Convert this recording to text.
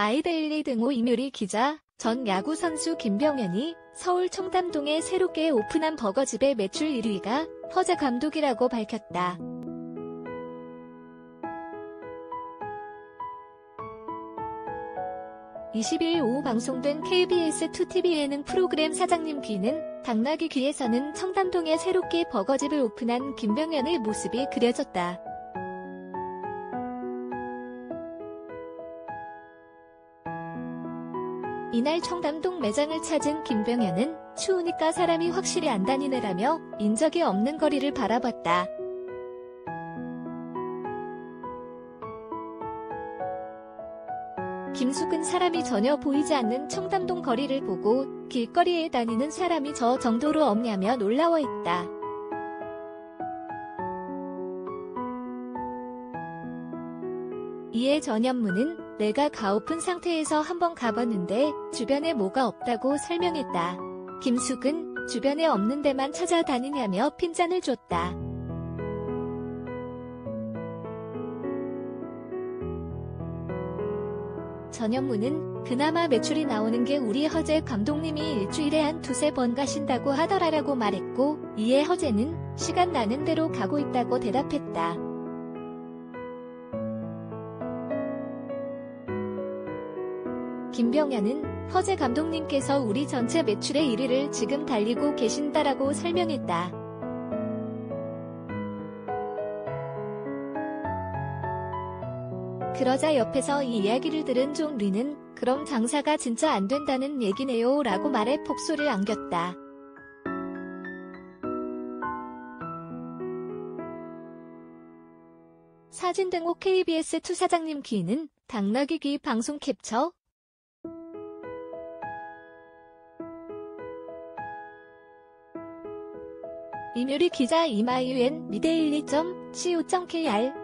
마이데일리 등호 이묘리 기자, 전 야구선수 김병현이 서울 청담동에 새롭게 오픈한 버거집의 매출 1위가 허재 감독이라고 밝혔다. (20일) 오후 방송된 KBS2TV 예능 프로그램 사장님 귀는 당나귀 귀에서는 청담동에 새롭게 버거집을 오픈한 김병현의 모습이 그려졌다. 이날 청담동 매장을 찾은 김병현은 추우니까 사람이 확실히 안 다니네라며 인적이 없는 거리를 바라봤다. 김숙은 사람이 전혀 보이지 않는 청담동 거리를 보고 길거리에 다니는 사람이 저 정도로 없냐며 놀라워했다. 이에 전현무는 내가 가오픈 상태에서 한번 가봤는데 주변에 뭐가 없다고 설명했다. 김숙은 주변에 없는 데만 찾아다니냐며 핀잔을 줬다. 전현무는 그나마 매출이 나오는 게 우리 허재 감독님이 일주일에 한 두세 번 가신다고 하더라라고 말했고, 이에 허재는 시간 나는 대로 가고 있다고 대답했다. 김병현은 허재 감독님께서 우리 전체 매출의 1위를 지금 달리고 계신다라고 설명했다. 그러자 옆에서 이 이야기를 들은 종리는 그럼 장사가 진짜 안 된다는 얘기네요 라고 말해 폭소를 안겼다. 사진 등호 KBS2 사장님 귀는 당나귀 귀 방송 캡처. 이묘리 기자 이마이엔 미데일리.co.kr